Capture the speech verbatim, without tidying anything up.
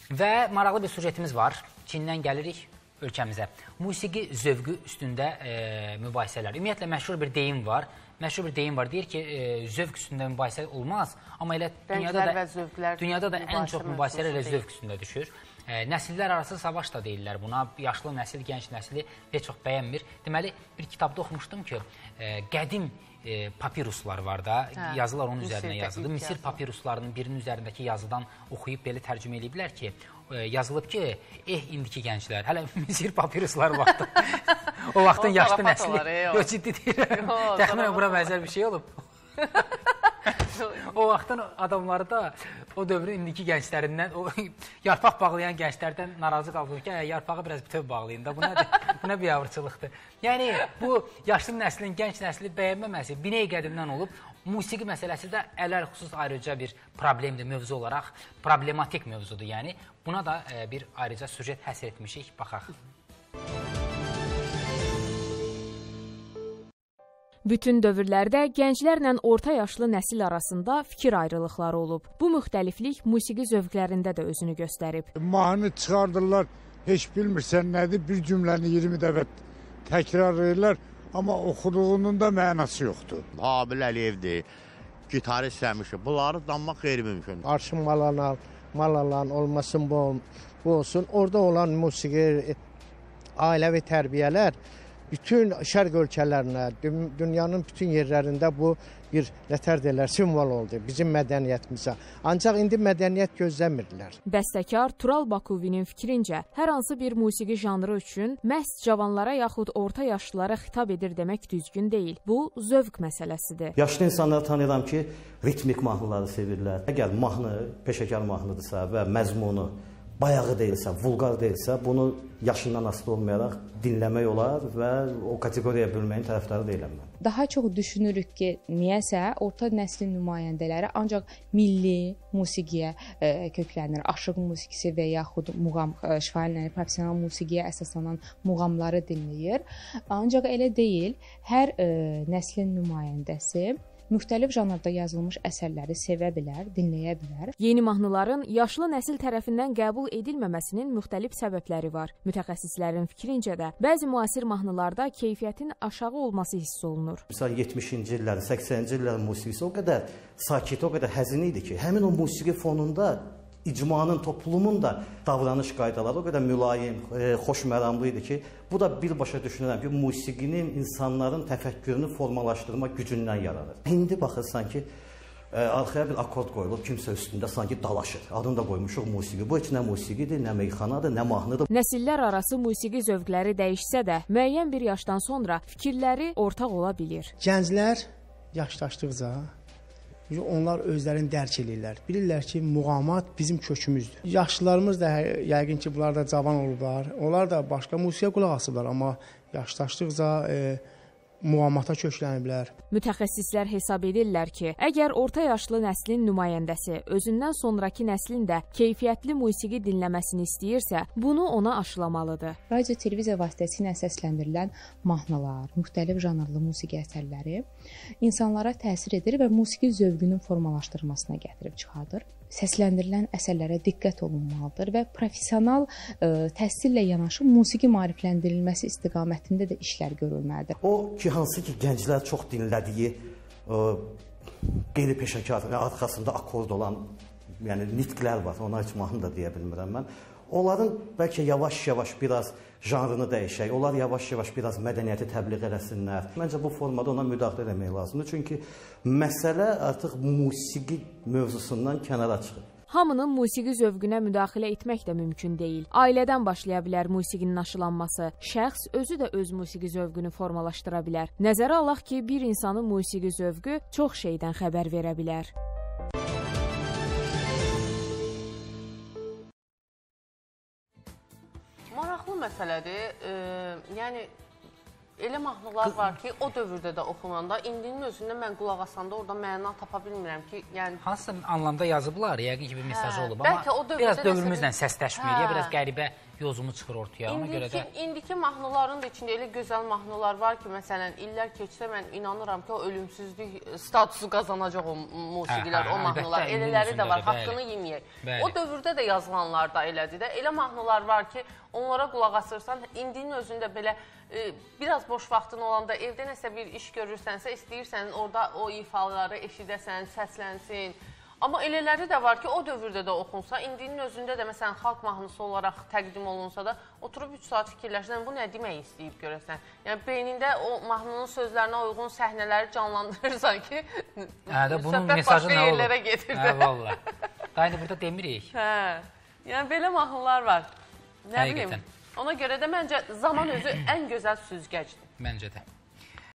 Və maraqlı bir sujetimiz var. Çindən gəlirik ölkəmizə. Musiqi zövqü üstündə e, mübahisələr. Ümumiyyətlə, məşhur bir deyim var. Məşhur bir deyim var. Deyir ki, e, zövq üstündə mübahisə olmaz. Amma elə dünyada da, dünyada da ən çox mübahisələr elə zövq üstündə düşür. E, nəsillər arası savaş da deyirlər buna. Yaşlı nəsil, gənc nəsli heç çox bəyənmir. Deməli, bir kitabda oxumuşdum ki, e, qədim E, papiruslar var da, hə, yazılar onun üzərinə yazıldı. Misir papiruslarının birinin üzərindəki yazıdan oxuyub belə tərcümə ediblər ki, e, yazılıb ki, eh, indiki gənclər, hələ Misir papiruslar vaxtı. O vaxtın yaşlı nəsli. Yox, ciddi deyirəm. Təxminən bura bənzər bir şey olub. O vaxtın adamları da o dövrün indiki gənclərindən, o yarpaq bağlayan gənclərdən narazı qaldım ki, yarpağı biraz bütöv bağlayın da, bu nə bir yavrıçılıqdır. Yəni, bu yaşlı nəslin, gənc nəsli bəyənməməsi binəy qədimdən olub, musiqi məsələsi də ələr xüsus ayrıca bir problemdir, mövzu olaraq, problematik mövzudur. Yəni, buna da bir ayrıca süjet həsr etmişik, baxaq. Bütün dövrlərdə gənclərlə orta yaşlı nəsil arasında fikir ayrılıqları olub. Bu müxtəliflik musiqi zövqlərində də özünü göstərib. Mahnı çıxardırlar, heç bilmirsən nədir, bir cümləni iyirmi dəfə təkrar edirlər, amma oxuduğunun da mənası yoxdur. Abil Əliyevdir, gitarı istəmişim, bunları danmaq qeyri mümkün. Arşın malalan, malalan olmasın bu, bu olsun. Orada olan musiqi, ailəvi tərbiyələr, bütün şərq ölkələrinə, dünyanın bütün yerlərində bu bir nətər deyirlər, simvol oldu bizim mədəniyyətimizə. Ancaq indi mədəniyyət gözləmirdilər. Bəstəkar Tural Bakuvinin fikrincə, hər hansı bir musiqi janrı üçün məhz cavanlara yaxud orta yaşlılara xitab edir demək düzgün deyil. Bu, zövq məsələsidir. Yaşlı insanları tanıyıram ki, ritmik mahnıları sevirlər. Əgər mahnı peşəkar mahnıdırsa və məzmunu bayağı deyilsə, vulqar deyilsə, bunu yaşından asılı olmayaraq dinləmək olar və o kateqoriyaya bölməyin tərəfdarı deyiləm mən. Daha çox düşünürük ki, niyəsə orta nəslin nümayəndələri ancaq milli musiqiyə e, köklənir. Aşıq musiqisi və yaxud muğam, e, şifahi professional musiqiyə əsaslanan muğamları dinləyir. Ancaq elə deyil, hər e, nəslin nümayəndəsi müxtəlif janrda yazılmış əsərləri sevə bilər, dinləyə bilər. Yeni mahnıların yaşlı nəsil tərəfindən qəbul edilməməsinin müxtəlif səbəbləri var. Mütəxəssislərin fikrincə də bəzi müasir mahnılarda keyfiyyətin aşağı olması hiss olunur. Məsələn, yetmişinci illərin, səksəninci illərin musiqisi o qədər sakit, o qədər həzin idi ki, həmin o musiqi fonunda icmanın, toplumun da davranış qaydaları o qədər mülayim, e, xoşməramlı idi ki, bu da birbaşa düşünürəm ki, musiqinin insanların təfəkkürünü formalaşdırma gücündən yaranır. İndi baxırsan ki, e, arxaya bir akord qoyulub, kimsə üstündə sanki dalaşır. Adını da qoymuşuq musiqi. Bu heç nə musiqidir, nə meyxanadır, nə mahnıdır. Nəsillər arası musiqi zövqləri dəyişsə də, müəyyən bir yaşdan sonra fikirləri ortaq ola bilir. Gənclər yaşlaşdıqca onlar özlərini dərk edirlər. Bilirlər ki, muğamat bizim kökümüzdür. Yaşlılarımız da yəqin ki, bunlar da cavan olublar. Onlar da başqa musiqiyə qulaq asıblar, amma yaşlaşdıqca e, muğamata kökləniblər. Mütəxəssislər hesab edirlər ki, əgər orta yaşlı nəslin nümayəndəsi özündən sonraki nəslin də keyfiyyətli musiqi dinləməsini istəyirsə, bunu ona aşılamalıdır. Radio, televiziya vasitəsilə səsləndirilən mahnılar, müxtəlif janrlı musiqi əsərləri insanlara təsir edir və musiqi zövqünün formalaşdırılmasına gətirib çıxardır. Səsləndirilən əsərlərə diqqət olunmalıdır və professional e, təhsillə yanaşı musiqi maarifləndirilməsi istiqamətində də işlər görülməlidir. O ki, hansı ki, gənclər çox dinlədiyi e, qeyri-peşəkar və arxasında akord olan yəni, nitqlər var, ona heç mahnı da deyə bilmirəm mən. Onların bəlkə yavaş-yavaş biraz janrını dəyişək, onlar yavaş-yavaş biraz mədəniyyəti təbliğ eləsinlər. Məncə bu formada ona müdaxilə etmək lazımdır. Çünki məsələ artıq musiqi mövzusundan kənara çıxır. Hamının musiqi zövqünə müdaxilə etmək də mümkün deyil. Ailədən başlaya bilər musiqinin aşılanması. Şəxs özü də öz musiqi zövqünü formalaşdıra bilər. Nəzərə alaq ki, bir insanın musiqi zövqü çox şeydən xəbər verə bilər. Maraqlı məsələdir. E, yəni, elə mahnılar var ki, o dövrdə də oxunanda, indinin özündə mən qulaq asanda orada məna tapa bilmirəm ki, yəni... Hansı anlamda yazıblar, yəqin ki, bir mesajı olub, hə, amma biraz dövrümüzlə səsləşmir, ya biraz qəribə yozumu çıxır ortaya. Ona görə də İndiki mahnıların da içində elə gözəl mahnılar var ki, məsələn, illər keçsə mən inanıram ki, o ölümsüzlük statusu qazanacaq o musiqilər, o mahnılar. Elələri də var, haqqını yeməyək. O dövrdə də yazılanlar da elədir də. Elə mahnılar var ki, onlara qulaq asırsan, indinin özündə belə biraz boş vaxtın olanda, evdə nəsə bir iş görürsənsə, istəyirsən orada o ifaları eşidəsən, səslənsin. Amma elələri də var ki, o dövrdə də oxunsa, indinin özündə də məsələn, xalq mahnısı olaraq təqdim olunsa da, oturub üç saat fikirləşsən, bu nə demək istəyib görəsən. Yəni, beynində o mahnının sözlərinə uyğun səhnələri canlandırırsan ki, söhbət başqa yerlərə getir. Hə, valla. Daha indi burada demirik. Hə, yəni belə mahnılar var. Nə bilim, ona görə də məncə zaman özü ən gözəl süzgəcdir. Məncə də.